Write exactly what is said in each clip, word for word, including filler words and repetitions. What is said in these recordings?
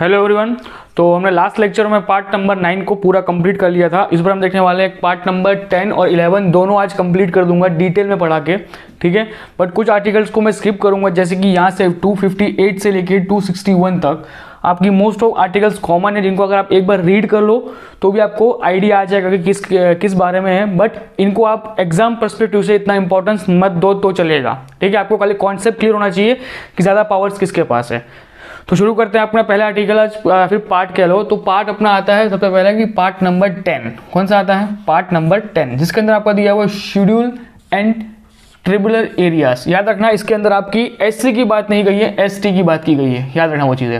Hello everyone. तो हमने last lecture में पार्ट नंबर नाइन को पूरा कंप्लीट कर लिया था। इस बार हम देखने वाले हैं पार्ट नंबर टेन और इलेवन, दोनों आज कंप्लीट कर दूंगा डिटेल में पढ़ा के, ठीक है। बट कुछ आर्टिकल्स को मैं स्किप करूंगा, जैसे कि यहाँ से टू फिफ्टी एट से लेके टू सिक्सटी वन तक आपकी मोस्ट ऑफ आर्टिकल्स कॉमन है, जिनको अगर आप एक बार रीड कर लो तो भी आपको आइडिया आ जाएगा कि किस किस बारे में है। बट इनको आप एग्जाम पर्सपेक्टिव से इतना इंपॉर्टेंस मत दो तो चलेगा, ठीक है। आपको खाली कॉन्सेप्ट क्लियर होना चाहिए कि ज़्यादा पावर्स किसके पास है। तो शुरू करते हैं अपना पहला आर्टिकल, आज फिर पार्ट कह लो। तो पार्ट अपना आता है सबसे पहले कि पार्ट नंबर टेन। कौन सा आता है? पार्ट नंबर टेन, जिसके अंदर आपका दिया हुआ शेड्यूल एंड ट्रिब्यूनल एरियाज। याद रखना, इसके अंदर आपकी एससी की बात नहीं गई है, एसटी की बात की गई है। याद रखना वो चीज़ें,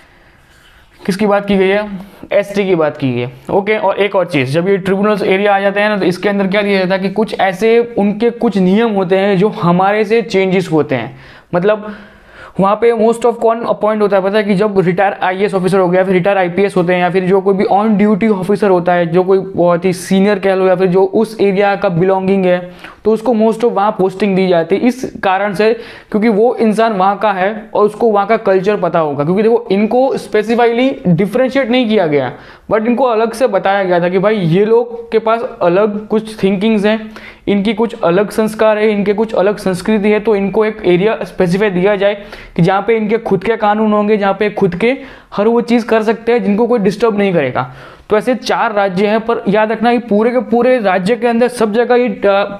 किसकी बात की गई है? एसटी की बात की गई है, ओके। और एक और चीज़, जब ये ट्रिब्यूनल एरिया आ जाते हैं ना, तो इसके अंदर क्या दिया जाता है कि कुछ ऐसे उनके कुछ नियम होते हैं जो हमारे से चेंजेस होते हैं। मतलब वहाँ पे मोस्ट ऑफ कौन अपॉइंट होता है पता है? कि जब रिटायर आईएएस ऑफिसर हो गया, फिर रिटायर आईपीएस होते हैं, या फिर जो कोई भी ऑन ड्यूटी ऑफिसर होता है, जो कोई बहुत ही सीनियर कह लो, या फिर जो उस एरिया का बिलोंगिंग है, तो उसको मोस्ट ऑफ वहाँ पोस्टिंग दी जाती है। इस कारण से, क्योंकि वो इंसान वहाँ का है और उसको वहाँ का कल्चर पता होगा। क्योंकि देखो, इनको स्पेसिफाइली डिफ्रेंशिएट नहीं किया गया, बट इनको अलग से बताया गया था कि भाई ये लोग के पास अलग कुछ थिंकिंग्स हैं, इनकी कुछ अलग संस्कार है, इनके कुछ अलग संस्कृति है। तो इनको एक एरिया स्पेसिफाई दिया जाए कि जहाँ पे इनके खुद के कानून होंगे, जहाँ पे खुद के हर वो चीज़ कर सकते हैं जिनको कोई डिस्टर्ब नहीं करेगा। तो ऐसे चार राज्य हैं, पर याद रखना ये पूरे के पूरे राज्य के अंदर सब जगह ये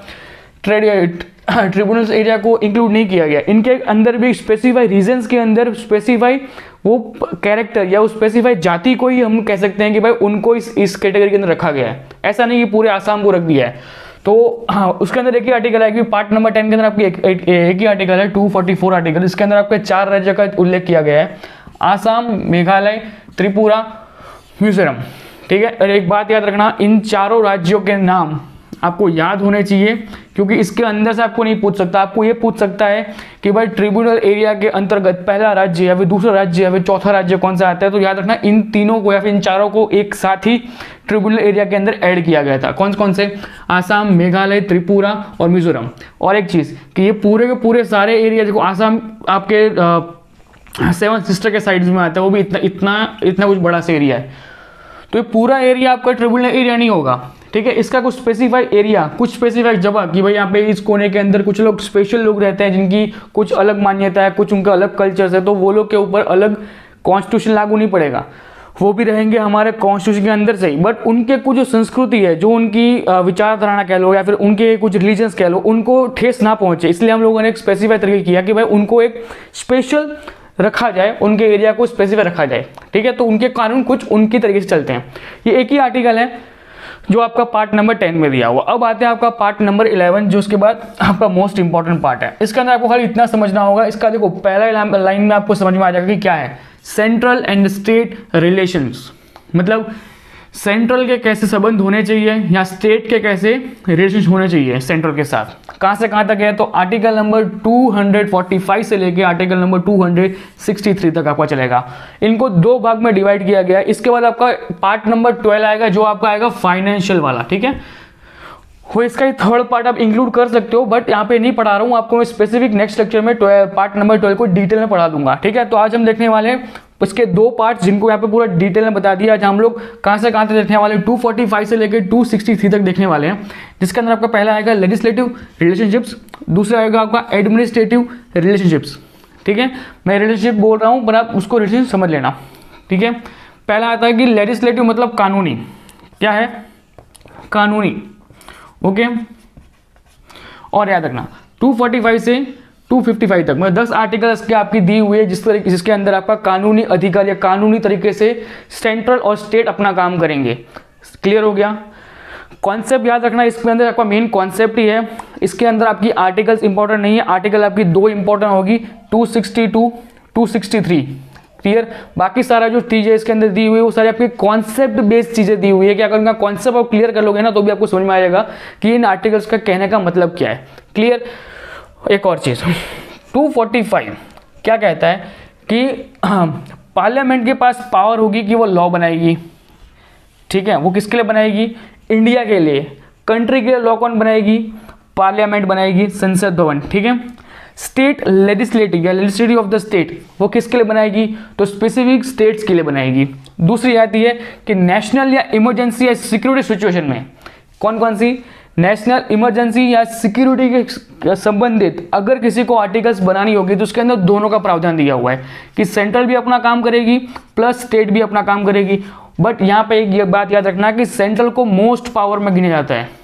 ट्रिब्यूनल्स एरिया को इंक्लूड नहीं किया गया। इनके अंदर भी स्पेसिफाई रीजन्स के अंदर स्पेसिफाई वो कैरेक्टर या उस स्पेसिफाई जाति को ही हम कह सकते हैं कि भाई उनको इस इस कैटेगरी के अंदर रखा गया है। ऐसा नहीं कि पूरे आसाम को रख दिया है। तो हाँ, उसके अंदर एक ही आर्टिकल है कि पार्ट नंबर टेन के अंदर आपकी एक, एक, एक ही आर्टिकल है टू फोर्टी फोर आर्टिकल। इसके अंदर आपके चार राज्य का उल्लेख किया गया है, आसाम, मेघालय, त्रिपुरा, मिजोरम, ठीक है। और एक बात याद रखना, इन चारों राज्यों के नाम आपको याद होने चाहिए, क्योंकि इसके अंदर से आपको नहीं पूछ सकता। आपको ये पूछ सकता है कि भाई ट्रिब्यूनल एरिया के अंतर्गत पहला राज्य या फिर दूसरा राज्य या फिर चौथा राज्य कौन सा आता है। तो याद रखना, इन तीनों को या फिर इन चारों को एक साथ ही ट्रिब्यूनल एरिया के अंदर ऐड किया गया था। कौन कौन से? आसाम, मेघालय, त्रिपुरा और मिजोरम। और एक चीज़ कि ये पूरे के पूरे सारे एरिया, देखो आसाम आपके सेवन सिस्टर के साइड्स में आता है, वो भी इतना इतना इतना कुछ बड़ा सा एरिया है। तो ये पूरा एरिया आपका ट्रिब्यूनल एरिया नहीं होगा, ठीक है। इसका कुछ स्पेसिफाई एरिया, कुछ स्पेसिफाई जगह कि भाई यहाँ पे इस कोने के अंदर कुछ लोग स्पेशल लोग रहते हैं जिनकी कुछ अलग मान्यता है, कुछ उनका अलग कल्चर है, तो वो लोग के ऊपर अलग कॉन्स्टिट्यूशन लागू नहीं पड़ेगा, वो भी रहेंगे हमारे कॉन्स्टिट्यूशन के अंदर से ही। बट उनके कुछ जो संस्कृति है, जो उनकी विचारधारा कह लो या फिर उनके कुछ रिलीजन्स कह लो, उनको ठेस ना पहुंचे, इसलिए हम लोगों ने एक स्पेसिफाई तरीके किया कि भाई उनको एक स्पेशल रखा जाए, उनके एरिया को स्पेसिफाई रखा जाए, ठीक है। तो उनके कानून कुछ उनकी तरीके से चलते हैं। ये एक ही आर्टिकल है जो आपका पार्ट नंबर टेन में दिया हुआ। अब आते हैं आपका पार्ट नंबर इलेवन, जो उसके बाद आपका मोस्ट इंपॉर्टेंट पार्ट है। इसके अंदर आपको खाली इतना समझना होगा, इसका देखो पहला लाइन में आपको समझ में आ जाएगा कि क्या है सेंट्रल एंड स्टेट रिलेशंस। मतलब सेंट्रल के कैसे संबंध होने चाहिए या स्टेट के कैसे रिलेशन होने चाहिए सेंट्रल के साथ। कहाँ से कहाँ तक है? तो article number two forty five से लेके article number two sixty three तक आपका चलेगा। इनको दो भाग में डिवाइड किया गया है। इसके बाद आपका पार्ट नंबर ट्वेल्व आएगा, जो आपका आएगा फाइनेंशियल वाला, ठीक है। वो इसका ही थर्ड पार्ट आप इंक्लूड कर सकते हो, बट यहाँ पे नहीं पढ़ा रहा हूँ आपको, मैं स्पेसिफिक नेक्स्ट लेक्चर में पार्ट नंबर ट्वेल्व को डिटेल में पढ़ा दूंगा, ठीक है। तो आज हम देखने वाले हैं उसके दो पार्ट्स, जिनको यहाँ पे पूरा डिटेल में बता दिया। आज हम लोग कहाँ से कहाँ तक देखने वाले, टू फोर्टी फाइव से लेकर टू सिक्सटी थ्री तक देखने वाले हैं, जिसके अंदर आपका पहला आएगा लेजिस्लेटिव रिलेशनशिप्स, दूसरा आएगा आपका एडमिनिस्ट्रेटिव रिलेशनशिप्स, ठीक है। मैं रिलेशनशिप बोल रहा हूँ, पर आप उसको रिलेशनशिप समझ लेना, ठीक है। पहला आता है कि लेजिस्लेटिव मतलब कानूनी, क्या है? कानूनी, ओके। और याद रखना टू फोर्टी फाइव से टू फिफ्टी फाइव तक मतलब दस आर्टिकल्स के आपकी दी हुई है, जिस तरीके जिसके अंदर आपका कानूनी अधिकार या कानूनी तरीके से सेंट्रल और स्टेट अपना काम करेंगे। क्लियर हो गया? कॉन्सेप्ट याद रखना, इसके अंदर आपका मेन कॉन्सेप्ट ही है। इसके अंदर आपकी आर्टिकल्स इंपॉर्टेंट नहीं है, आर्टिकल आपकी दो इंपॉर्टेंट होगी, two sixty two, two sixty three. Clear? बाकी सारा जो चीज़ें इसके अंदर दी हुई है वो सारी आपकी कॉन्सेप्ट बेस्ड चीज़ें दी हुई है कि अगर उनका कॉन्सेप्ट आप क्लियर कर लोगे ना, तो भी आपको समझ में आ जाएगा कि इन आर्टिकल्स का कहने का मतलब क्या है। क्लियर? एक और चीज़, टू फोर्टी फाइव क्या कहता है कि पार्लियामेंट के पास पावर होगी कि वो लॉ बनाएगी, ठीक है। वो किसके लिए बनाएगी? इंडिया के लिए। कंट्री के लिए लॉ कौन बनाएगी? पार्लियामेंट बनाएगी, संसद भवन, ठीक है। स्टेट लेजिस्लेटिव या लेजिस्लेटिव ऑफ द स्टेट वो किसके लिए बनाएगी, तो स्पेसिफिक स्टेट्स के लिए बनाएगी। दूसरी आती है कि नेशनल या इमरजेंसी या सिक्योरिटी सिचुएशन में, कौन कौन सी, नेशनल इमरजेंसी या सिक्योरिटी के संबंधित अगर किसी को आर्टिकल्स बनानी होगी तो उसके अंदर दोनों का प्रावधान दिया हुआ है कि सेंट्रल भी अपना काम करेगी प्लस स्टेट भी अपना काम करेगी। बट यहाँ पे एक बात याद रखना कि सेंट्रल को मोस्ट पावर में गिना जाता है,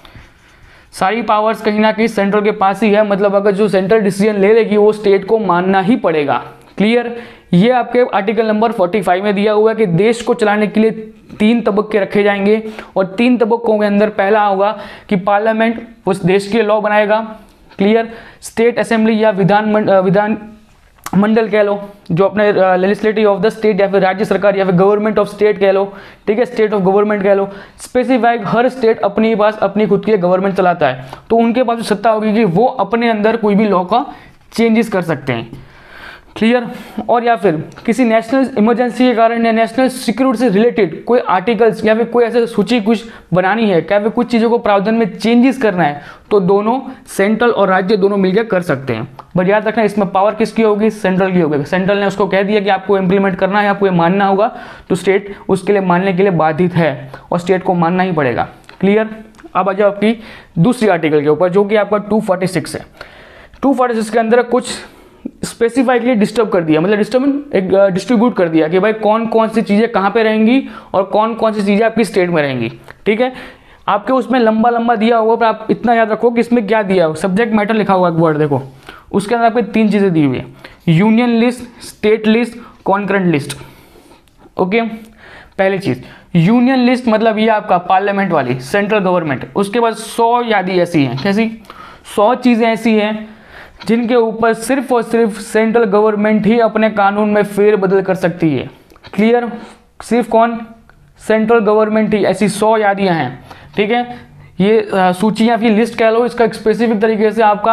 सारी पावर्स कहीं ना कहीं सेंट्रल के पास ही है, मतलब अगर जो सेंट्रल डिसीजन ले लेगी वो स्टेट को मानना ही पड़ेगा। क्लियर, ये आपके आर्टिकल नंबर पैंतालीस में दिया हुआ है कि देश को चलाने के लिए तीन तबक्के रखे जाएंगे और तीन तबक्कों के अंदर पहला होगा कि पार्लियामेंट उस देश के लॉ बनाएगा। क्लियर, स्टेट असेंबली या विधान विधान मंडल कह लो, जो अपने लेजिस्लेटिव ऑफ द स्टेट या फिर राज्य सरकार या फिर गवर्नमेंट ऑफ स्टेट कह लो, ठीक है, स्टेट ऑफ गवर्नमेंट कह लो, स्पेसिफाइड हर स्टेट अपने पास अपनी खुद की गवर्नमेंट चलाता है, तो उनके पास सत्ता होगी कि वो अपने अंदर कोई भी लॉ का चेंजेस कर सकते हैं। क्लियर, और या फिर किसी नेशनल इमरजेंसी के कारण या नेशनल सिक्योरिटी से रिलेटेड कोई आर्टिकल्स या फिर कोई ऐसे सूची कुछ बनानी है, क्या फिर कुछ चीज़ों को प्रावधान में चेंजेस करना है, तो दोनों सेंट्रल और राज्य दोनों मिलकर कर सकते हैं। बट याद रखना इसमें पावर किसकी होगी, सेंट्रल की होगी। सेंट्रल ने उसको कह दिया कि आपको इंप्लीमेंट करना है, आपको ये मानना होगा, तो स्टेट उसके लिए मानने के लिए बाधित है और स्टेट को मानना ही पड़ेगा। क्लियर, अब आ जाओ आपकी दूसरी आर्टिकल के ऊपर जो कि आपका टू फोर्टी सिक्स है। टू फोर्टी सिक्स के अंदर कुछ स्पेसिफाइडली डिस्टर्ब कर दिया, मतलब डिस्टर्ब एक डिस्ट्रीब्यूट कर दिया कि भाई कौन कौन सी चीज़ें कहाँ पे रहेंगी और कौन कौन सी चीज़ें आपकी स्टेट में रहेंगी। ठीक है, आपके उसमें लंबा लंबा दिया हुआ, पर आप इतना याद रखो कि इसमें क्या दिया हुआ, सब्जेक्ट मैटर लिखा हुआ एक वर्ड देखो, उसके अंदर आपको तीन चीज़ें दी हुई है, union list, state list, concurrent list. Okay, पहली चीज़ यूनियन लिस्ट, मतलब ये आपका पार्लियामेंट वाली सेंट्रल गवर्नमेंट, उसके बाद सौ यादी ऐसी हैं, कैसी, सौ चीज़ें ऐसी हैं जिनके ऊपर सिर्फ और सिर्फ सेंट्रल गवर्नमेंट ही अपने कानून में फेरबदल कर सकती है। क्लियर, सिर्फ कौन, सेंट्रल गवर्नमेंट ही, ऐसी सौ यादियां हैं। ठीक है, ये सूची या फिर लिस्ट कह लो, इसका स्पेसिफिक तरीके से आपका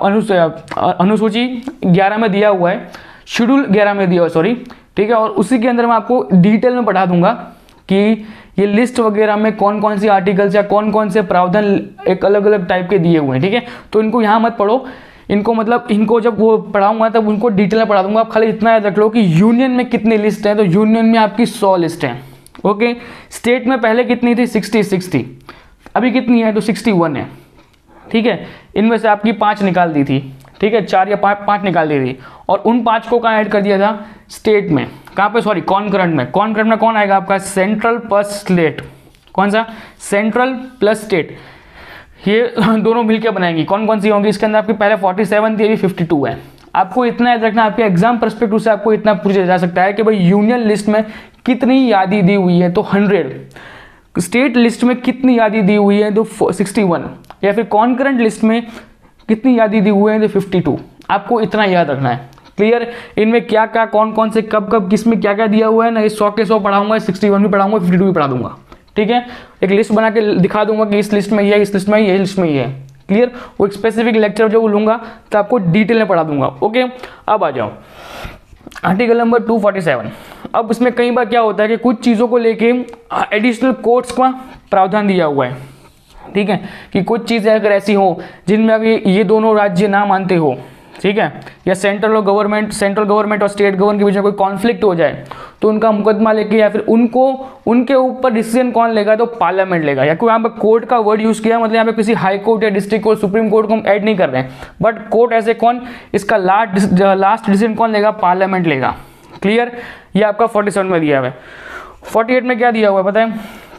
अनुसूची ग्यारह में दिया हुआ है, शेड्यूल ग्यारह में दिया हुआ, सॉरी। ठीक है, और उसी के अंदर मैं आपको डिटेल में पढ़ा दूंगा कि ये लिस्ट वगैरह में कौन कौन सी आर्टिकल्स या कौन कौन से प्रावधान एक अलग अलग टाइप के दिए हुए हैं। ठीक है, तो इनको यहाँ मत पढ़ो, इनको मतलब इनको जब वो पढ़ाऊंगा तब उनको डिटेल में पढ़ा दूंगा। आप खाली इतना याद रख लो कि यूनियन में कितनी लिस्ट है, तो यूनियन में आपकी सौ लिस्ट है। ओके, स्टेट में पहले कितनी थी, सिक्सटी सिक्स थी, अभी कितनी है, तो सिक्सटी वन है। ठीक है, इनमें से आपकी पाँच निकाल दी थी, ठीक है, चार या पाँच पाँच निकाल दी थी, और उन पाँच को कहाँ ऐड कर दिया था, स्टेट में, कहाँ पे, सॉरी कॉन्करेंट में। कॉन्करेंट में कौन आएगा आपका, सेंट्रल प्लस स्टेट, कौन सा, सेंट्रल प्लस स्टेट, ये दोनों मिलकर बनाएंगी। कौन कौन सी होंगी, इसके अंदर आपकी पहले सैंतालीस थी, अभी बावन है। आपको इतना याद रखना, आपके एग्जाम पर्सपेक्टिव से आपको इतना पूछा जा सकता है कि भाई यूनियन लिस्ट में कितनी यादी दी हुई है, तो हंड्रेड, स्टेट लिस्ट में कितनी यादी दी हुई है, तो सिक्सटी वन, या फिर कॉन्करेंट लिस्ट में कितनी यादी दी हुई है, तो फिफ्टी टू। आपको इतना याद रखना है। क्लियर, इनमें क्या क्या कौन कौन से कब कब किस में क्या क्या दिया हुआ है ना, इस सौ के सौ पढ़ाऊंगा, सिक्सटी वन भी पढ़ाऊंगा, फिफ्टी टू भी पढ़ा दूंगा। ठीक है, एक लिस्ट बना के दिखा दूंगा कि इस लिस्ट में ये है, इस लिस्ट में ये, लिस्ट में ये है। क्लियर, वो एक स्पेसिफिक लेक्चर जब लूंगा तो आपको डिटेल में पढ़ा दूंगा। ओके, अब आ जाओ article number two forty seven. अब इसमें कई बार क्या होता है कि कुछ चीज़ों को लेके एडिशनल कोर्ट्स का प्रावधान दिया हुआ है। ठीक है, कि कुछ चीज़ें अगर ऐसी हो जिनमें अभी ये दोनों राज्य ना मानते हो, ठीक है, या सेंट्रल और गवर्नमेंट सेंट्रल गवर्नमेंट और स्टेट गवर्नमेंट के बीच में कोई कॉन्फ्लिक्ट हो जाए, तो उनका मुकदमा लेके या फिर उनको उनके ऊपर डिसीजन कौन लेगा, तो पार्लियामेंट लेगा। या कोई यहाँ पे कोर्ट का वर्ड यूज किया, मतलब यहाँ पे किसी हाई कोर्ट या डिस्ट्रिक्ट कोर्ट, सुप्रीम कोर्ट को हम ऐड नहीं कर रहे हैं, बट कोर्ट ऐसे कौन, इसका लास्ट लास्ट डिसीजन कौन लेगा, पार्लियामेंट लेगा। क्लियर, ये आपका फोर्टी सेवन में दिया हुआ है। फोर्टी एट में क्या दिया हुआ है पता है,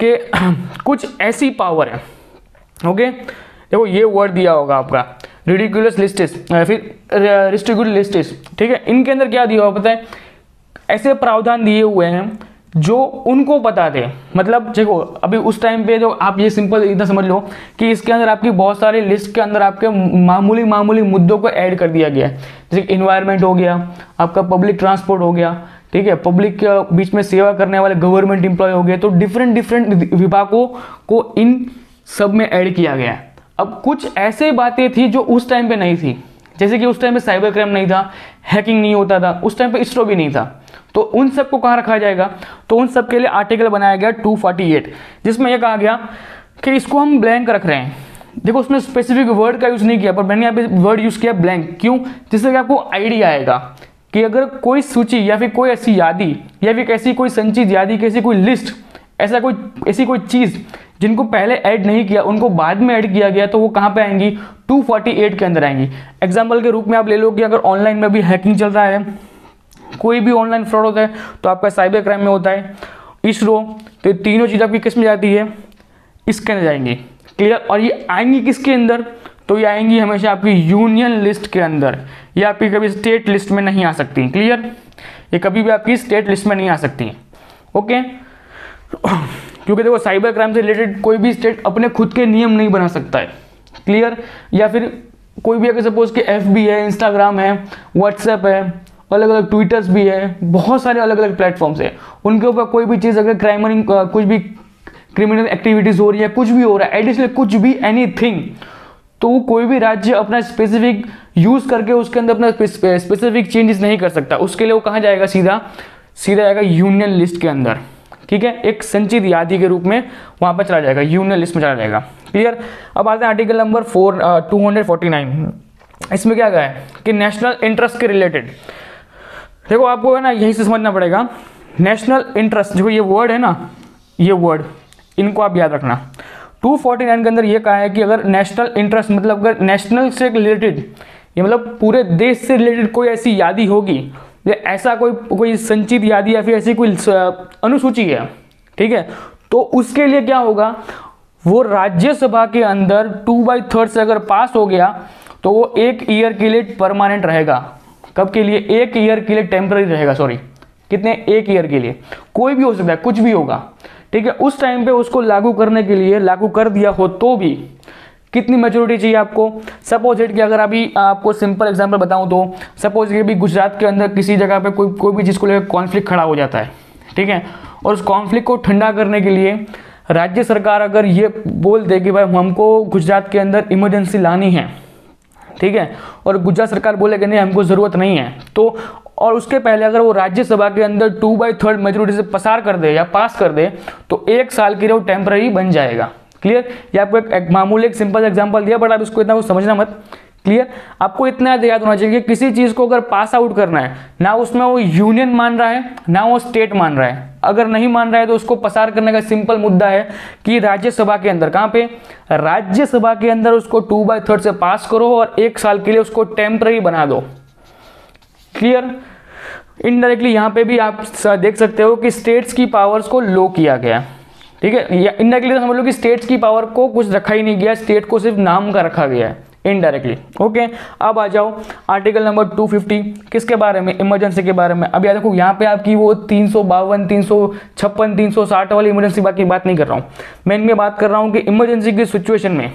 कि कुछ ऐसी पावर है। ओके, देखो ये वर्ड दिया होगा आपका रिडिकुलस लिस्टेस, फिर रिस्ट्रिक्यूटेड लिस्टेस। ठीक है, इनके अंदर क्या दिया हुआ पता है, ऐसे प्रावधान दिए हुए हैं जो उनको पता थे। मतलब देखो अभी उस टाइम पे जो आप ये सिंपल इतना समझ लो कि इसके अंदर आपकी बहुत सारी लिस्ट के अंदर आपके मामूली मामूली मुद्दों को ऐड कर दिया गया है, जैसे इन्वायरमेंट हो गया, आपका पब्लिक ट्रांसपोर्ट हो गया, ठीक है, पब्लिक के बीच में सेवा करने वाले गवर्नमेंट एम्प्लॉय हो गए, तो डिफरेंट डिफरेंट विभागों को इन सब में ऐड किया गया है। अब कुछ ऐसे बातें थी जो उस टाइम पे नहीं थी, जैसे कि उस टाइम पे साइबर क्राइम नहीं था, हैकिंग नहीं होता था, उस टाइम पे इसरो भी नहीं था, तो उन सब को कहाँ रखा जाएगा, तो उन सब के लिए आर्टिकल बनाया गया टू फोर्टी एट, जिसमें यह कहा गया कि इसको हम ब्लैंक रख रहे हैं, देखो उसमें स्पेसिफिक वर्ड का यूज़ नहीं किया, पर मैंने यहाँ पे वर्ड यूज़ किया ब्लैंक, क्यों? जिससे कि आपको आइडिया आएगा कि अगर कोई सूची या फिर कोई ऐसी यादी या फिर ऐसी कोई संचित यादी, कैसी कोई लिस्ट, ऐसा कोई ऐसी कोई चीज़ जिनको पहले ऐड नहीं किया उनको बाद में ऐड किया गया, तो वो कहाँ पे आएंगी? टू फोर्टी एट के अंदर आएंगी। एग्जाम्पल के रूप में आप ले लो कि अगर ऑनलाइन में भी हैकिंग चल रहा है, कोई भी ऑनलाइन फ्रॉड होता है तो आपका साइबर क्राइम में होता है, इसरो, तो तीनों चीज़ आपकी किस में जाती है? इसके अंदर जाएंगी। क्लियर? और ये आएंगी किसके अंदर? तो ये आएंगी हमेशा आपकी यूनियन लिस्ट के अंदर, ये आपकी कभी स्टेट लिस्ट में नहीं आ सकती। क्लियर? ये कभी भी आपकी स्टेट लिस्ट में नहीं आ सकती। ओके, क्योंकि देखो साइबर क्राइम से रिलेटेड कोई भी स्टेट अपने खुद के नियम नहीं बना सकता है। क्लियर? या फिर कोई भी अगर सपोज कि एफ बी है, इंस्टाग्राम है, व्हाट्सएप है, अलग अलग ट्विटर्स भी है, बहुत सारे अलग अलग प्लेटफॉर्म्स है, उनके ऊपर कोई भी चीज़ अगर क्राइम कुछ भी क्रिमिनल एक्टिविटीज़ हो रही है, कुछ भी हो रहा है, एडिशनल कुछ भी एनीथिंग, तो कोई भी राज्य अपना स्पेसिफिक यूज़ करके उसके अंदर अपना स्पेसिफिक चेंजेस नहीं कर सकता। उसके लिए वो कहाँ जाएगा? सीधा सीधा जाएगा यूनियन लिस्ट के अंदर। ठीक है, एक संचित यादी के रूप में वहाँ पर चला जाएगा, यूनियन लिस्ट में चला जाएगा। क्लियर? अब आते हैं article number four two hundred forty nine. इसमें क्या है कि नेशनल इंटरेस्ट के रिलेटेड, देखो आपको है ना यहीं से समझना पड़ेगा। नेशनल इंटरेस्ट, देखो ये वर्ड है ना, ये वर्ड इनको आप याद रखना। टू फोर्टी नाइन के अंदर ये कहा है कि अगर नेशनल इंटरेस्ट मतलब अगर नेशनल से रिलेटेड, ये मतलब पूरे देश से रिलेटेड कोई ऐसी यादी होगी, या ऐसा कोई कोई संचित यादी या फिर ऐसी कोई अनुसूची है, ठीक है, तो उसके लिए क्या होगा? वो राज्यसभा के अंदर टू बाई थर्ड से अगर पास हो गया तो वो एक ईयर के लिए परमानेंट रहेगा। कब के लिए? एक ईयर के लिए टेम्पररी रहेगा। सॉरी, कितने? एक ईयर के लिए। कोई भी हो सकता है, कुछ भी होगा। ठीक है, उस टाइम पे उसको लागू करने के लिए लागू कर दिया हो तो भी कितनी मेजोरिटी चाहिए आपको? सपोज इट कि अगर अभी आपको सिंपल एग्जांपल बताऊं तो सपोज ये भी गुजरात के अंदर किसी जगह पे कोई कोई भी चीज़ को लेकर कॉन्फ्लिक्ट खड़ा हो जाता है, ठीक है, और उस कॉन्फ्लिक्ट को ठंडा करने के लिए राज्य सरकार अगर ये बोल दे कि भाई हमको गुजरात के अंदर इमरजेंसी लानी है, ठीक है, और गुजरात सरकार बोले कि नहीं हमको ज़रूरत नहीं है, तो और उसके पहले अगर वो राज्यसभा के अंदर टू बाई थर्ड मेजोरिटी से पसार कर दे या पास कर दे तो एक साल के लिए वो टेम्पररी बन जाएगा। क्लियर? ये आपको एक, एक मामूली एक सिंपल एग्जांपल दिया, बट आप इसको इतना कुछ समझना मत। क्लियर? आपको इतना याद होना चाहिए कि किसी चीज़ को अगर पास आउट करना है, ना उसमें वो यूनियन मान रहा है ना वो स्टेट मान रहा है। अगर नहीं मान रहा है तो उसको पसार करने का सिंपल मुद्दा है कि राज्यसभा के अंदर, कहाँ पे? राज्यसभा के अंदर उसको टू बाई थर्ड से पास करो और एक साल के लिए उसको टेम्पररी बना दो। क्लियर? इनडायरेक्टली यहाँ पे भी आप देख सकते हो कि स्टेट्स की पावर्स को लो किया गया। ठीक है, या इनडायरेक्टली समझ लो कि स्टेट्स की पावर को कुछ रखा ही नहीं गया, स्टेट को सिर्फ नाम का रखा गया है इनडायरेक्टली। ओके, अब आ जाओ आर्टिकल नंबर टू फिफ्टी, किसके बारे में? इमरजेंसी के बारे में। अब याद रखो यहाँ पे आपकी वो तीन सौ बावन, तीन सौ छप्पन, तीन सौ साठ वाली इमरजेंसी बात की बात नहीं कर रहा हूँ मैं, इनमें बात कर रहा हूँ कि इमरजेंसी की सिचुएशन में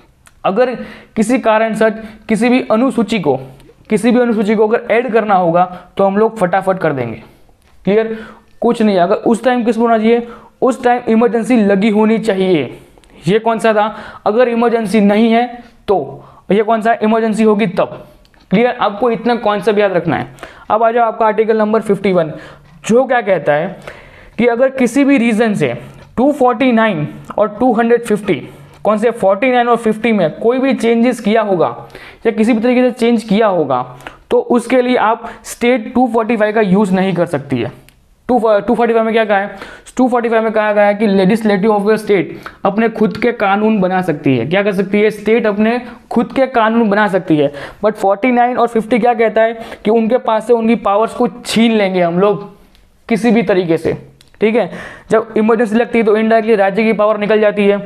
अगर किसी कारण से किसी भी अनुसूची को किसी भी अनुसूची को अगर ऐड करना होगा तो हम लोग फटाफट कर देंगे। क्लियर? कुछ नहीं, अगर उस टाइम किस होना चाहिए? उस टाइम इमरजेंसी लगी होनी चाहिए। ये कौन सा था? अगर इमरजेंसी नहीं है तो ये कौन सा? इमरजेंसी होगी तब। क्लियर? आपको इतना कॉन्सेप्ट याद रखना है। अब आ जाओ आपका आर्टिकल नंबर फिफ्टी वन, जो क्या कहता है कि अगर किसी भी रीजन से टू फोर्टी नाइन और टू फिफ्टी, कौन से? फोर्टी नाइन और फिफ्टी में कोई भी चेंजेस किया होगा या किसी भी तरीके से चेंज किया होगा तो उसके लिए आप स्टेट टू फोर्टी फाइव का यूज़ नहीं कर सकती है। टू फोर्टी फाइव में क्या कहा है? टू फोर्टी फाइव में कहा गया है कि लेजिस्लेटिव ऑफ द स्टेट अपने खुद के कानून बना सकती है। क्या कर सकती है? स्टेट अपने खुद के कानून बना सकती है। बट फोर्टी नाइन और फिफ्टी क्या कहता है कि उनके पास से उनकी पावर्स को छीन लेंगे हम लोग किसी भी तरीके से। ठीक है, जब इमरजेंसी लगती है तो इनडायरेक्टली राज्य की पावर निकल जाती है।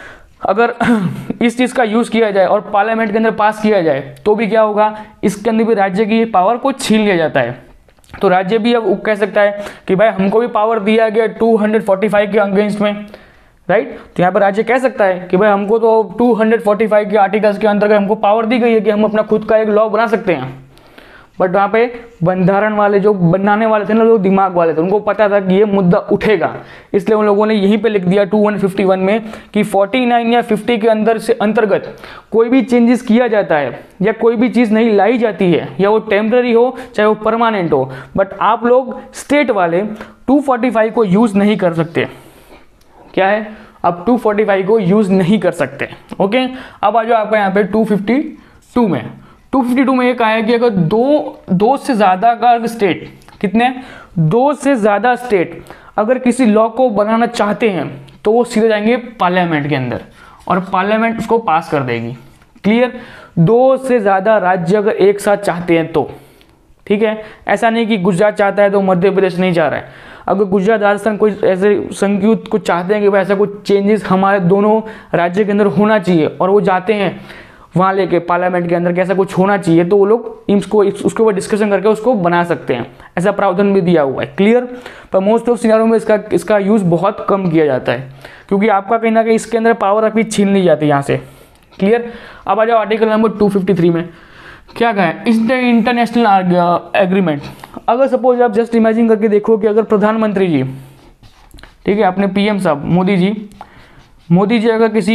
अगर इस चीज़ का यूज़ किया जाए और पार्लियामेंट के अंदर पास किया जाए तो भी क्या होगा? इसके अंदर भी राज्य की पावर को छीन लिया जाता है। तो राज्य भी अब कह सकता है कि भाई हमको भी पावर दिया गया टू फोर्टी फाइव के अगेंस्ट में, राइट? तो यहाँ पर राज्य कह सकता है कि भाई हमको तो टू फोर्टी फाइव के आर्टिकल्स के अंतर्गत हमको पावर दी गई है कि हम अपना खुद का एक लॉ बना सकते हैं। बट वहाँ पे बंधारण वाले जो बनाने वाले थे ना, जो दिमाग वाले थे, उनको पता था कि ये मुद्दा उठेगा, इसलिए उन लोगों ने यहीं पे लिख दिया टू फिफ्टी वन में कि फोर्टी नाइन या फिफ्टी के अंदर से अंतर्गत कोई भी चेंजेस किया जाता है या कोई भी चीज़ नहीं लाई जाती है, या वो टेम्पररी हो चाहे वो परमानेंट हो, बट आप लोग स्टेट वाले टू फोर्टी फाइव को यूज़ नहीं कर सकते। क्या है? आप टू फोर्टी फाइव को यूज़ नहीं कर सकते। ओके, अब आ जाओ आपका यहाँ पे टू फिफ्टी टू में। टू फिफ्टी टू में ये कहा है कि अगर दो दो से ज़्यादा का स्टेट, कितने, दो से ज़्यादा स्टेट अगर किसी लॉ को बनाना चाहते हैं तो वो सीधे जाएंगे पार्लियामेंट के अंदर और पार्लियामेंट उसको पास कर देगी। क्लियर, दो से ज़्यादा राज्य अगर एक साथ चाहते हैं तो, ठीक है, ऐसा नहीं कि गुजरात चाहता है तो मध्य प्रदेश नहीं चाह रहा है। अगर गुजरात राजस्थान कोई ऐसे संयुक्त कुछ चाहते हैं कि भाई ऐसा कुछ चेंजेस हमारे दोनों राज्य के अंदर होना चाहिए और वो जाते हैं वहाँ लेके पार्लियामेंट के अंदर कैसा कुछ होना चाहिए, तो वो लोग इसको उसके ऊपर डिस्कशन करके उसको बना सकते हैं। ऐसा प्रावधान भी दिया हुआ है। क्लियर, पर मोस्ट ऑफ सिनारियो में इसका इसका यूज़ बहुत कम किया जाता है क्योंकि आपका कहीं ना कहीं इसके अंदर पावर आपकी छीन ली जाती है यहाँ से। क्लियर, अब आ जाओ article number two fifty three में क्या कहा है, इस द इंटरनेशनल एग्रीमेंट। अगर सपोज आप जस्ट इमेजिन करके देखो कि अगर प्रधानमंत्री जी, ठीक है, अपने पीएम साहब मोदी जी मोदी जी अगर किसी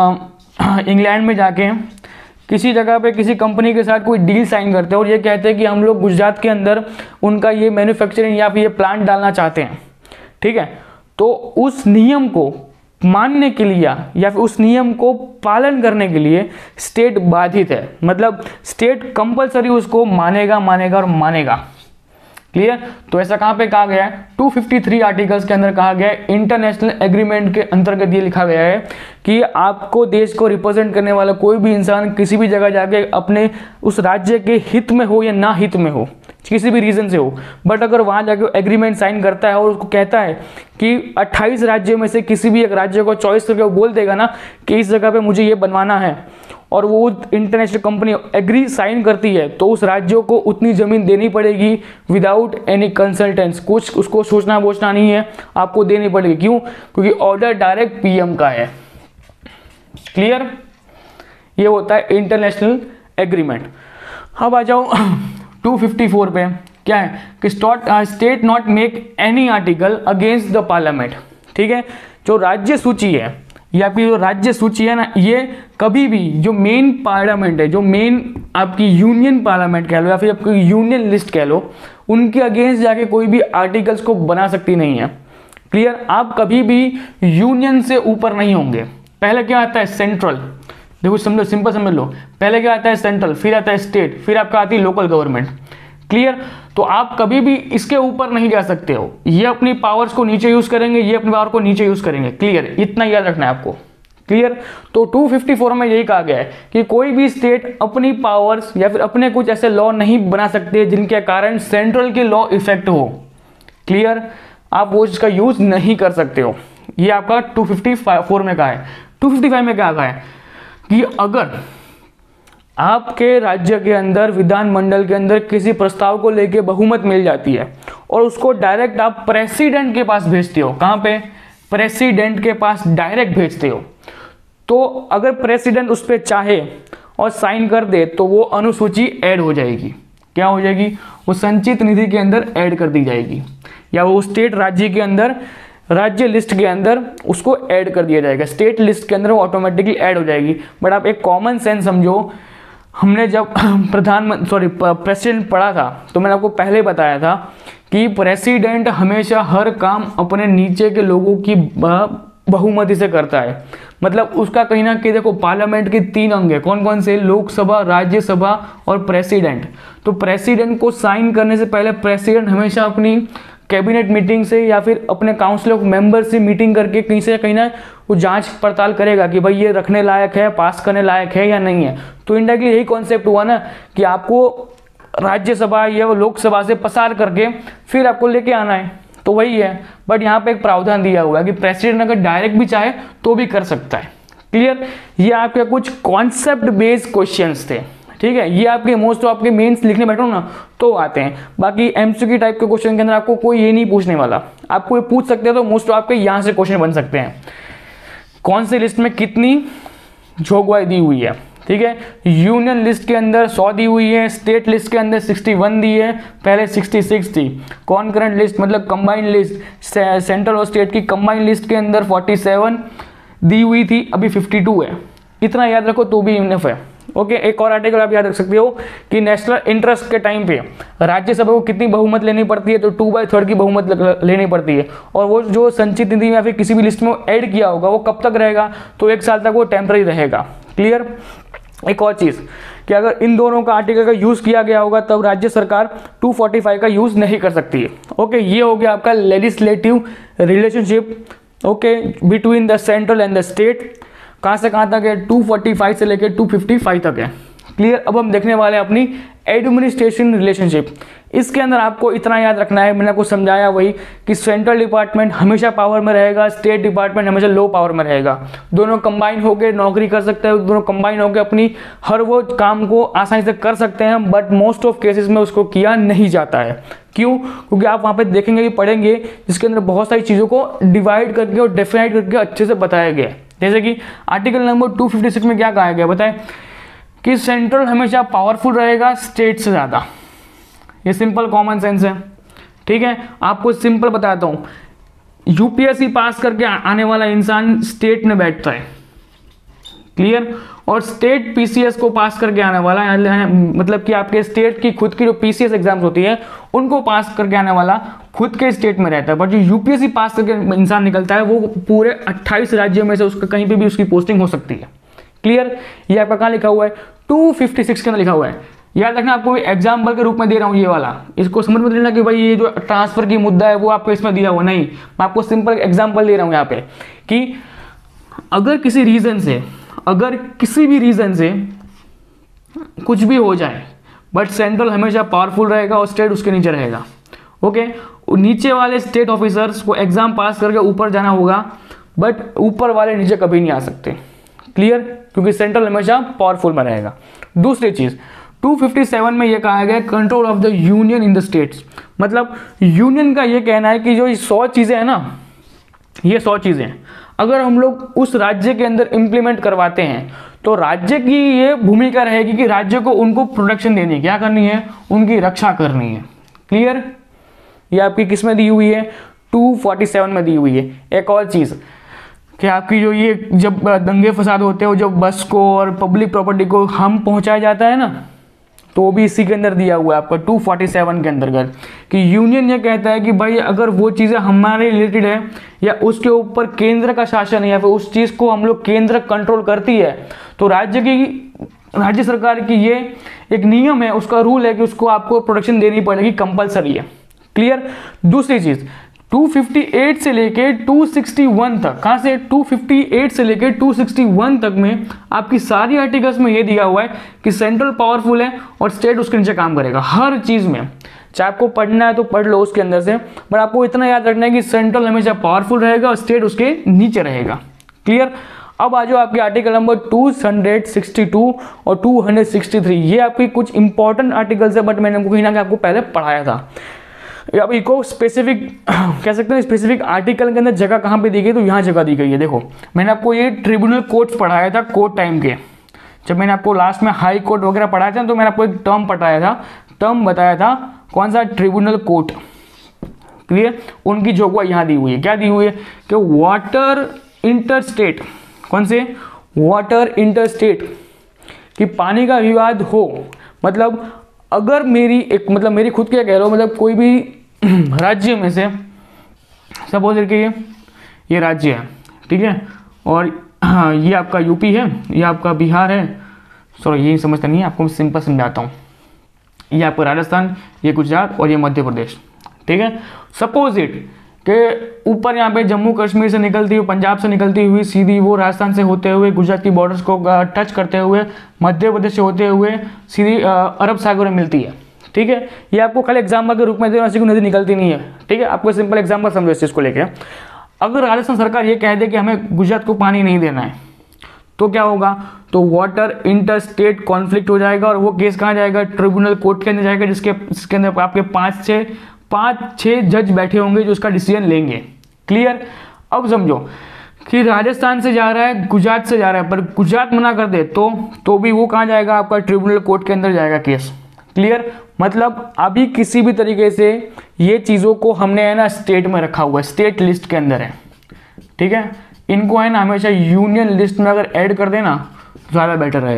इंग्लैंड में जाके किसी जगह पे किसी कंपनी के साथ कोई डील साइन करते हैं और ये कहते हैं कि हम लोग गुजरात के अंदर उनका ये मैन्युफैक्चरिंग या फिर ये प्लांट डालना चाहते हैं, ठीक है, तो उस नियम को मानने के लिए या फिर उस नियम को पालन करने के लिए स्टेट बाधित है। मतलब स्टेट कंपलसरी उसको मानेगा मानेगा और मानेगा। क्लियर, तो ऐसा कहाँ पे कहा गया है, टू फिफ्टी थ्री आर्टिकल्स के अंदर कहा गया है, इंटरनेशनल एग्रीमेंट के अंतर्गत ये लिखा गया है कि आपको देश को रिप्रेजेंट करने वाला कोई भी इंसान किसी भी जगह जाके अपने उस राज्य के हित में हो या ना हित में हो, किसी भी रीजन से हो, बट अगर वहाँ जाके एग्रीमेंट साइन करता है और उसको कहता है कि अट्ठाईस राज्यों में से किसी भी एक राज्य को चॉइस करके वो बोल देगा ना कि इस जगह पे मुझे ये बनवाना है और वो इंटरनेशनल कंपनी एग्री साइन करती है, तो उस राज्यों को उतनी ज़मीन देनी पड़ेगी विदाउट एनी कंसल्टेंस। कुछ उसको सोचना बोचना नहीं है, आपको देनी पड़ेगी। क्यों? क्योंकि ऑर्डर डायरेक्ट पीएम का है। क्लियर, ये होता है इंटरनेशनल एग्रीमेंट। अब आ जाओ टू फिफ्टी फोर पे क्या है कि state not make any article against the parliament. ठीक है, जो राज्य सूची है या फिर जो राज्य सूची है ना, ये कभी भी जो मेन पार्लियामेंट है, जो मेन आपकी यूनियन पार्लियामेंट कह लो या फिर आपकी यूनियन लिस्ट कह लो, उनके अगेंस्ट जाके कोई भी आर्टिकल्स को बना सकती नहीं है। क्लियर, आप कभी भी यूनियन से ऊपर नहीं होंगे। पहले क्या आता है, सेंट्रल। देखो समझो, सिंपल समझ लो, पहले क्या आता है, सेंट्रल, फिर आता है स्टेट, फिर आपका आती है लोकल गवर्नमेंट। क्लियर, तो आप कभी भी इसके ऊपर नहीं जा सकते हो। ये अपनी पावर्स को नीचे यूज करेंगे, ये अपनी पावर को नीचे यूज करेंगे। क्लियर, इतना याद रखना है आपको। क्लियर, तो टू फिफ्टी फोर में यही कहा गया है कि कोई भी स्टेट अपनी पावर्स या फिर अपने कुछ ऐसे लॉ नहीं बना सकते जिनके कारण सेंट्रल के लॉ इफेक्ट हो। क्लियर, आप वो इसका यूज नहीं कर सकते हो। ये आपका टू फिफ्टी फोर में कहा है। टू फिफ्टी फाइव में क्या कहा है कि अगर आपके राज्य के अंदर विधानमंडल के अंदर किसी प्रस्ताव को लेके बहुमत मिल जाती है और उसको डायरेक्ट आप प्रेसिडेंट के पास भेजते हो, कहाँ पे, प्रेसिडेंट के पास डायरेक्ट भेजते हो, तो अगर प्रेसिडेंट उस पर चाहे और साइन कर दे तो वो अनुसूची ऐड हो जाएगी। क्या हो जाएगी, वो संचित निधि के अंदर ऐड कर दी जाएगी, या वो स्टेट राज्य के अंदर राज्य लिस्ट के अंदर उसको ऐड कर दिया जाएगा। स्टेट लिस्ट के अंदर वो ऑटोमेटिकली ऐड हो जाएगी। बट आप एक कॉमन सेंस समझो, हमने जब प्रधानमंत्री सॉरी प्रेसिडेंट पढ़ा था तो मैंने आपको पहले बताया था कि प्रेसिडेंट हमेशा हर काम अपने नीचे के लोगों की बहुमति से करता है। मतलब उसका कहीं ना कहीं देखो, पार्लियामेंट के तीन अंग है, कौन कौन से, लोकसभा, राज्यसभा और प्रेसिडेंट। तो प्रेसिडेंट को साइन करने से पहले प्रेसिडेंट हमेशा अपनी कैबिनेट मीटिंग से या फिर अपने काउंसिल ऑफ मेंबर से मीटिंग करके कहीं से कहीं ना वो जांच पड़ताल करेगा कि भाई ये रखने लायक है, पास करने लायक है या नहीं है। तो इंडायरेक्टली यही कॉन्सेप्ट हुआ ना कि आपको राज्यसभा या लोकसभा से पसार करके फिर आपको लेके आना है, तो वही है। बट यहाँ पे एक प्रावधान दिया हुआ है कि प्रेसिडेंट अगर डायरेक्ट भी चाहे तो भी कर सकता है। क्लियर, ये आपके कुछ कॉन्सेप्ट बेस्ड क्वेश्चंस थे। ठीक है, ये आपके मोस्ट ऑफ आपके मेंस लिखने बैठो ना तो आते हैं। बाकी एमसीक्यू टाइप के क्वेश्चन के अंदर आपको कोई ये नहीं पूछने वाला। आपको ये पूछ सकते हैं तो मोस्ट ऑफ आपके यहाँ से क्वेश्चन बन सकते हैं, कौन सी लिस्ट में कितनी जोगवाई दी हुई है। ठीक है, यूनियन लिस्ट के अंदर सौ दी हुई है, स्टेट लिस्ट के अंदर इकसठ दी है, पहले छियासठ थी। कॉन्करेंट लिस्ट मतलब कंबाइंड लिस्ट, सेंट्रल और स्टेट की कंबाइंड लिस्ट के अंदर सैंतालीस दी हुई थी, अभी बावन है। इतना याद रखो तो भी इनफ है। ओके, एक और आर्टिकल आप याद रख सकते हो कि नेशनल इंटरेस्ट के टाइम पे राज्यसभा को कितनी बहुमत लेनी पड़ती है, तो टू बाई थर्ड की बहुमत लेनी पड़ती है। और वो जो संचित निधि में या फिर किसी भी लिस्ट में ऐड किया होगा वो कब तक रहेगा, तो एक साल तक वो टेम्पररी रहेगा। क्लियर। एक और चीज़ कि अगर इन दोनों का आर्टिकल का यूज़ किया गया होगा तब राज्य सरकार टू फोर्टी फाइव का यूज़ नहीं कर सकती है। ओके, ये हो गया आपका legislative relationship okay between the central and the state. कहाँ से कहाँ तक है, टू फोर्टी फाइव से लेकर टू फिफ्टी फाइव तक है। क्लियर। अब हम देखने वाले हैं अपनी एडमिनिस्ट्रेशन रिलेशनशिप। इसके अंदर आपको इतना याद रखना है, मैंने आपको समझाया वही कि सेंट्रल डिपार्टमेंट हमेशा पावर में रहेगा, स्टेट डिपार्टमेंट हमेशा लो पावर में रहेगा। दोनों कंबाइन होकर नौकरी कर सकते हैं, दोनों कंबाइन होकर अपनी हर वो काम को आसानी से कर सकते हैं, बट मोस्ट ऑफ केसेस में उसको किया नहीं जाता है। क्यों? क्योंकि आप वहाँ पे देखेंगे कि पढ़ेंगे जिसके अंदर बहुत सारी चीज़ों को डिवाइड करके और डिफाइड करके अच्छे से बताया गया है। जैसे कि article number two fifty six में क्या कहा गया बताएं कि सेंट्रल हमेशा पावरफुल रहेगा स्टेट से ज़्यादा। ये सिंपल कॉमन सेंस है। ठीक है, आपको सिंपल बताता हूँ, यूपीएससी पास करके आने वाला इंसान स्टेट में बैठता है। क्लियर। और स्टेट पीसीएस को पास करके आने वाला है, मतलब कि आपके स्टेट की खुद की जो पीसीएस एग्जाम्स होती है उनको पास करके आने वाला खुद के स्टेट में रहता है, बट जो यूपीएससी पास करके इंसान निकलता है वो पूरे अट्ठाईस राज्यों में से उसका कहीं पे भी उसकी पोस्टिंग हो सकती है। क्लियर। ये आपका कहाँ लिखा हुआ है, टू फिफ्टी सिक्स के अंदर लिखा हुआ है। याद रखना, आपको एग्जाम्पल के रूप में दे रहा हूँ ये वाला, इसको समझ में लेना कि भाई ये जो ट्रांसफर की मुद्दा है वो आपको इसमें दिया हुआ नहीं, मैं आपको सिंपल एग्जाम्पल दे रहा हूँ यहाँ पे कि अगर किसी रीजन से अगर किसी भी रीजन से कुछ भी हो जाए बट सेंट्रल हमेशा पावरफुल रहेगा और स्टेट उसके नीचे रहेगा। ओके, नीचे वाले स्टेट ऑफिसर्स को एग्जाम पास करके ऊपर जाना होगा, बट ऊपर वाले नीचे कभी नहीं आ सकते। क्लियर। क्योंकि सेंट्रल हमेशा पावरफुल में रहेगा। दूसरी चीज टू फिफ्टी सेवन में यह कहा गया control of the union in the states, मतलब यूनियन का यह कहना है कि जो सौ चीजें हैं ना, ये सौ चीजें अगर हम लोग उस राज्य के अंदर इंप्लीमेंट करवाते हैं तो राज्य की ये भूमिका रहेगी कि राज्य को उनको प्रोटेक्शन देनी है, क्या करनी है, उनकी रक्षा करनी है। क्लियर। ये आपकी किस में दी हुई है, टू फोर्टी सेवन में दी हुई है। एक और चीज कि आपकी जो ये जब दंगे फसाद होते हैं, जब बस को और पब्लिक प्रॉपर्टी को हम पहुंचाया जाता है ना, तो वो भी इसी के अंदर दिया हुआ है आपका टू फोर्टी सेवन के अंतर्गत कि यूनियन ये कहता है कि भाई अगर वो चीज़ें हमारे रिलेटेड है या उसके ऊपर केंद्र का शासन है या फिर उस चीज़ को हम लोग केंद्र कंट्रोल करती है, तो राज्य की राज्य सरकार की ये एक नियम है, उसका रूल है कि उसको आपको प्रोटेक्शन देनी पड़ेगी, कंपलसरी है। क्लियर। दूसरी चीज़ टू फिफ्टी एट से लेके टू सिक्सटी वन तक, कहाँ से, टू फिफ्टी एट से लेके टू सिक्सटी वन तक में आपकी सारी आर्टिकल्स में ये दिया हुआ है कि सेंट्रल पावरफुल है और स्टेट उसके नीचे काम करेगा हर चीज़ में। चाहे आपको पढ़ना है तो पढ़ लो उसके अंदर से, बट आपको इतना याद रखना है कि सेंट्रल हमेशा पावरफुल रहेगा और स्टेट उसके नीचे रहेगा। क्लियर। अब आ जाओ आपके article number two sixty two और टू सिक्सटी थ्री, ये आपकी कुछ इंपॉर्टेंट आर्टिकल्स है, बट मैंने कहीं ना कहीं आपको पहले पढ़ाया था। अब इको स्पेसिफिक कह सकते हैं, स्पेसिफिक आर्टिकल के अंदर जगह कहाँ पे दी गई, तो यहाँ जगह दी गई है। देखो मैंने आपको ये ट्रिब्यूनल कोर्ट्स पढ़ाया था कोर्ट टाइम के, जब मैंने आपको लास्ट में हाई कोर्ट वगैरह पढ़ाया था तो मैंने आपको एक टर्म पढ़ाया था, टर्म बताया था कौन सा, ट्रिब्यूनल कोर्ट। क्लियर। उनकी जोगवाई यहाँ दी हुई है, क्या दी हुई है कि वाटर इंटर स्टेट, कौन से, वाटर इंटर स्टेट, कि पानी का विवाद हो, मतलब अगर मेरी एक मतलब मेरी खुद क्या कह लो, मतलब कोई भी राज्य में से सपोज करके ये ये राज्य है, ठीक है, और हाँ ये आपका यूपी है, ये आपका बिहार है, सॉरी ये समझता नहीं है, आपको मैं सिंपल समझाता हूँ। ये आपका राजस्थान, ये गुजरात और ये मध्य प्रदेश, ठीक है। सपोज इट के ऊपर यहाँ पे जम्मू कश्मीर से निकलती हुई, पंजाब से निकलती हुई सीधी वो राजस्थान से होते हुए गुजरात की बॉर्डर्स को टच करते हुए मध्य प्रदेश से होते हुए सीधी अरब सागर में मिलती है। ठीक है, ये आपको खाली एग्जाम्पल के रूप में दे, ऐसी कोई नदी निकलती नहीं है। ठीक है, आपको सिंपल एग्जाम्पल समझो इस चीज़ को लेकर। अगर राजस्थान सरकार ये कह दे कि हमें गुजरात को पानी नहीं देना है तो क्या होगा, तो वाटर इंटर स्टेट कॉन्फ्लिक्ट हो जाएगा और वो केस कहाँ जाएगा, ट्रिब्यूनल कोर्ट के अंदर जाएगा, जिसके जिसके अंदर आपके पाँच छः पाँच छः जज बैठे होंगे जो उसका डिसीजन लेंगे। क्लियर। अब समझो कि राजस्थान से जा रहा है, गुजरात से जा रहा है, पर गुजरात मना कर दे तो तो भी वो कहाँ जाएगा, आपका ट्रिब्यूनल कोर्ट के अंदर जाएगा केस। क्लियर। मतलब अभी किसी भी तरीके से ये चीज़ों को हमने है ना स्टेट में रखा हुआ है, स्टेट लिस्ट के अंदर है। ठीक है, इनको है ना हमेशा यूनियन लिस्ट में अगर ऐड कर देना ज़्यादा बेटर रहेगा।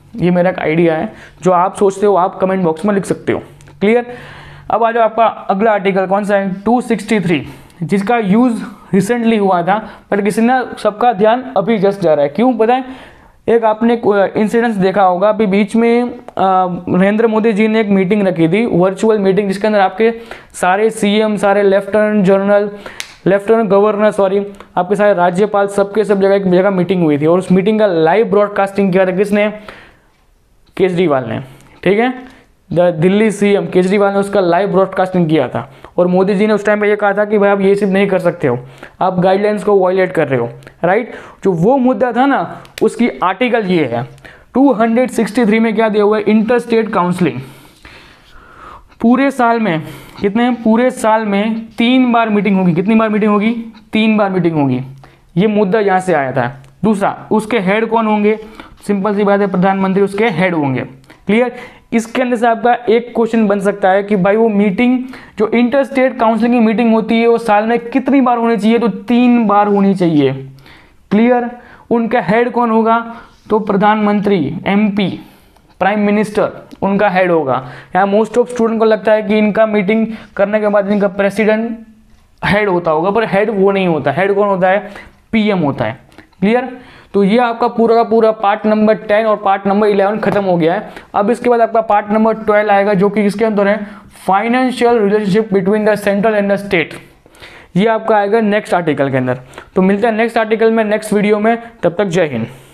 ये मेरा एक आइडिया है, जो आप सोचते हो आप कमेंट बॉक्स में लिख सकते हो। क्लियर। अब आ जाओ आपका अगला आर्टिकल कौन सा है, टू सिक्सटी थ्री, जिसका यूज़ रिसेंटली हुआ था पर किसी ने सबका ध्यान अभी जस्ट जा रहा है। क्यों पता है, एक आपने इंसिडेंस देखा होगा अभी बीच में नरेंद्र मोदी जी ने एक मीटिंग रखी थी, वर्चुअल मीटिंग, जिसके अंदर आपके सारे सीएम, सारे lieutenant general, lieutenant governor sorry आपके सारे राज्यपाल, सबके सब जगह एक जगह मीटिंग हुई थी और उस मीटिंग का लाइव ब्रॉडकास्टिंग किया था किसने, केजरीवाल ने। ठीक है, दिल्ली सीएम केजरीवाल ने उसका लाइव ब्रॉडकास्टिंग किया था और मोदी जी ने उस टाइम पे ये कहा था कि भाई आप ये सिर्फ नहीं कर सकते हो, आप गाइडलाइंस को वायलेट कर रहे हो। राइट, जो वो मुद्दा था ना उसकी आर्टिकल ये है टू सिक्सटी थ्री में क्या दिया हुआ है, इंटर स्टेट काउंसलिंग। पूरे साल में कितने, पूरे साल में तीन बार मीटिंग होगी। कितनी बार मीटिंग होगी, तीन बार मीटिंग होगी। ये मुद्दा यहाँ से आया था। दूसरा, उसके हेड कौन होंगे, सिंपल सी बात है, प्रधानमंत्री उसके हेड होंगे। क्लियर। इसके अंदर से आपका एक क्वेश्चन बन सकता है कि भाई वो मीटिंग जो इंटर स्टेट काउंसिलिंग की मीटिंग होती है वो साल में कितनी बार होनी चाहिए, तो तीन बार होनी चाहिए। क्लियर। उनका हेड कौन होगा, तो प्रधानमंत्री, एमपी, प्राइम मिनिस्टर उनका हेड होगा। यहाँ मोस्ट ऑफ स्टूडेंट को लगता है कि इनका मीटिंग करने के बाद इनका प्रेसिडेंट हेड होता होगा, पर हेड वो नहीं होता। हेड कौन होता है, पीएम होता है। क्लियर। तो ये आपका पूरा का पूरा पार्ट नंबर टेन और पार्ट नंबर इलेवन खत्म हो गया है। अब इसके बाद आपका पार्ट नंबर ट्वेल्व आएगा, जो कि इसके अंदर है financial relationship between the central and the state. ये आपका आएगा नेक्स्ट आर्टिकल के अंदर। तो मिलते हैं नेक्स्ट आर्टिकल में, नेक्स्ट वीडियो में। तब तक जय हिंद।